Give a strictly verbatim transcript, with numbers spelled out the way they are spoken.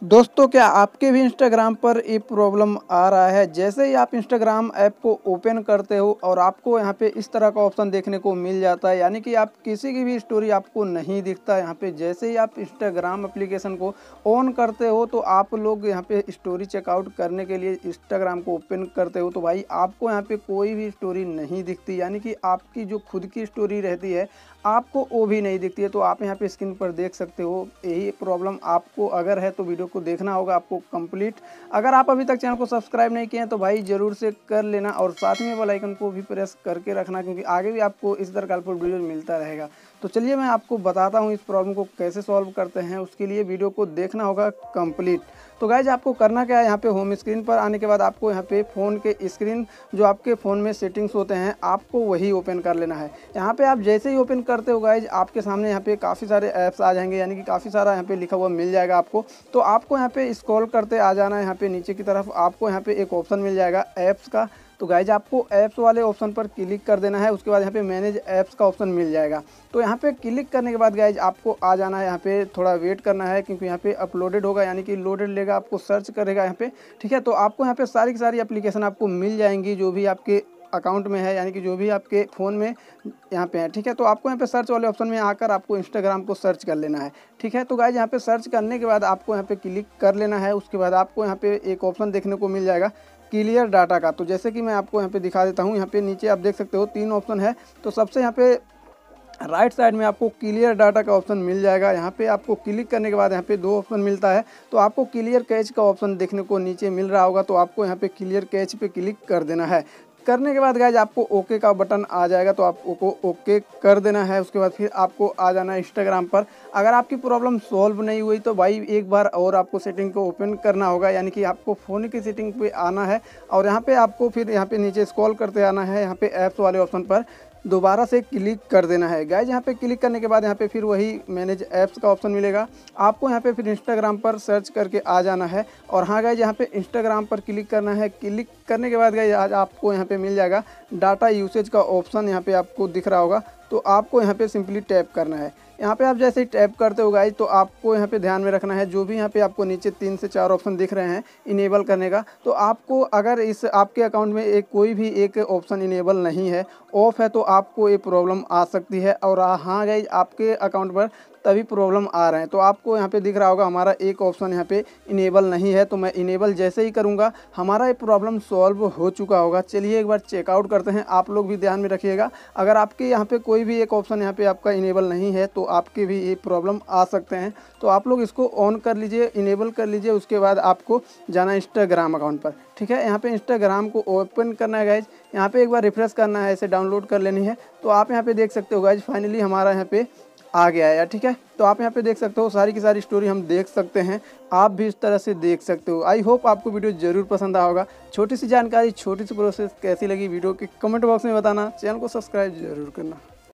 दोस्तों, क्या आपके भी इंस्टाग्राम पर ये प्रॉब्लम आ रहा है? जैसे ही आप इंस्टाग्राम ऐप को ओपन करते हो और आपको यहाँ पे इस तरह का ऑप्शन देखने को मिल जाता है, यानी कि आप किसी की भी स्टोरी आपको नहीं दिखता। यहाँ पे जैसे ही आप इंस्टाग्राम एप्लीकेशन को ऑन करते हो तो आप लोग यहाँ पे स्टोरी चेकआउट करने के लिए इंस्टाग्राम को ओपन करते हो तो भाई आपको यहाँ पे कोई भी स्टोरी नहीं दिखती, यानी कि आपकी जो खुद की स्टोरी रहती है आपको वो भी नहीं दिखती है। तो आप यहाँ पे स्क्रीन पर देख सकते हो, यही प्रॉब्लम आपको अगर है तो वीडियो को देखना होगा आपको कंप्लीट। अगर आप अभी तक चैनल को सब्सक्राइब नहीं किए हैं तो भाई ज़रूर से कर लेना और साथ में बेल आइकन को भी प्रेस करके रखना, क्योंकि आगे भी आपको इस तरह का वीडियो मिलता रहेगा। तो चलिए मैं आपको बताता हूँ इस प्रॉब्लम को कैसे सॉल्व करते हैं। उसके लिए वीडियो को देखना होगा कंप्लीट। तो गाइज आपको करना क्या है, यहाँ पे होम स्क्रीन पर आने के बाद आपको यहाँ पे फ़ोन के स्क्रीन जो आपके फ़ोन में सेटिंग्स होते हैं आपको वही ओपन कर लेना है। यहाँ पे आप जैसे ही ओपन करते हो गाइज आपके सामने यहाँ पे काफ़ी सारे ऐप्स आ जाएंगे, यानी कि काफ़ी सारा यहाँ पे लिखा हुआ मिल जाएगा आपको। तो आपको यहाँ पे स्क्रॉल करते आ जाना है, यहाँ पे नीचे की तरफ आपको यहाँ पे एक ऑप्शन मिल जाएगा ऐप्स का। तो गाइज आपको ऐप्स वाले ऑप्शन पर क्लिक कर देना है। उसके बाद यहाँ पे मैनेज ऐप्स का ऑप्शन मिल जाएगा। तो यहाँ पे क्लिक करने के बाद गाइज आपको आ जाना है, यहाँ पे थोड़ा वेट करना है क्योंकि यहाँ पे अपलोडेड होगा, यानी कि लोडेड लेगा, आपको सर्च करेगा यहाँ पे। ठीक है, तो आपको यहाँ पे सारी की सारी एप्लीकेशन आपको मिल जाएंगी जो भी आपके अकाउंट में है, यानी कि जो भी आपके फ़ोन में यहाँ पे है। ठीक है, तो आपको यहाँ पे सर्च वाले ऑप्शन में आकर आपको इंस्टाग्राम को सर्च कर लेना है। ठीक है, तो गाइज यहाँ पे सर्च करने के बाद आपको यहाँ पे क्लिक कर लेना है। उसके बाद आपको यहाँ पे एक ऑप्शन देखने को मिल जाएगा क्लियर डाटा का। तो जैसे कि मैं आपको यहाँ पे दिखा देता हूँ, यहाँ पे नीचे आप देख सकते हो तीन ऑप्शन है। तो सबसे यहाँ पे राइट साइड में आपको क्लियर डाटा का ऑप्शन मिल जाएगा। यहाँ पे आपको क्लिक करने के बाद यहाँ पे दो ऑप्शन मिलता है। तो आपको क्लियर कैच का ऑप्शन देखने को नीचे मिल रहा होगा, तो आपको यहाँ पे क्लियर कैच पे क्लिक कर देना है। करने के बाद गाइज आपको ओके का बटन आ जाएगा, तो आपको ओके कर देना है। उसके बाद फिर आपको आ जाना है इंस्टाग्राम पर। अगर आपकी प्रॉब्लम सॉल्व नहीं हुई तो भाई एक बार और आपको सेटिंग को ओपन करना होगा, यानी कि आपको फ़ोन की सेटिंग पे आना है और यहाँ पे आपको फिर यहाँ पे नीचे स्क्रॉल करते आना है। यहाँ पे ऐप्स वाले ऑप्शन पर दोबारा से क्लिक कर देना है। गाइज यहाँ पे क्लिक करने के बाद यहाँ पे फिर वही मैनेज ऐप्स का ऑप्शन मिलेगा। आपको यहाँ पे फिर इंस्टाग्राम पर सर्च करके आ जाना है और हाँ गाइज यहाँ पे इंस्टाग्राम पर क्लिक करना है। क्लिक करने के बाद गाइज आज आपको यहाँ पे मिल जाएगा डाटा यूसेज का ऑप्शन, यहाँ पे आपको दिख रहा होगा। तो आपको यहाँ पे सिंपली टैप करना है। यहाँ पे आप जैसे ही टैप करते हो गाइज तो आपको यहाँ पे ध्यान में रखना है, जो भी यहाँ पे आपको नीचे तीन से चार ऑप्शन दिख रहे हैं इनेबल करने का, तो आपको अगर इस आपके अकाउंट में एक कोई भी एक ऑप्शन इनेबल नहीं है, ऑफ है, तो आपको ये प्रॉब्लम आ सकती है। और हाँ गाइज आपके अकाउंट पर तभी प्रॉब्लम आ रहे हैं। तो आपको यहाँ पे दिख रहा होगा हमारा एक ऑप्शन यहाँ पे इनेबल नहीं है, तो मैं इनेबल जैसे ही करूँगा हमारा ये प्रॉब्लम सॉल्व हो चुका होगा। चलिए एक बार चेकआउट करते हैं, आप लोग भी ध्यान में रखिएगा। अगर आपके यहाँ पे कोई भी एक ऑप्शन यहाँ पे आपका इनेबल नहीं है तो आपके भी ये प्रॉब्लम आ सकते हैं। तो आप लोग इसको ऑन कर लीजिए, इनेबल कर लीजिए। उसके बाद आपको जाना इंस्टाग्राम अकाउंट पर। ठीक है, यहाँ पे इंस्टाग्राम को ओपन करना है गाइज, यहाँ पे एक बार रिफ्रेश करना है, इसे डाउनलोड कर लेनी है। तो आप यहाँ पे देख सकते हो गाइज फाइनली हमारा यहाँ पे आ गया है। ठीक है, तो आप यहाँ पे देख सकते हो सारी की सारी स्टोरी हम देख सकते हैं, आप भी इस तरह से देख सकते हो। आई होप आपको वीडियो जरूर पसंद आया होगा। छोटी सी जानकारी, छोटी सी प्रोसेस कैसी लगी वीडियो के कमेंट बॉक्स में बताना। चैनल को सब्सक्राइब जरूर करना।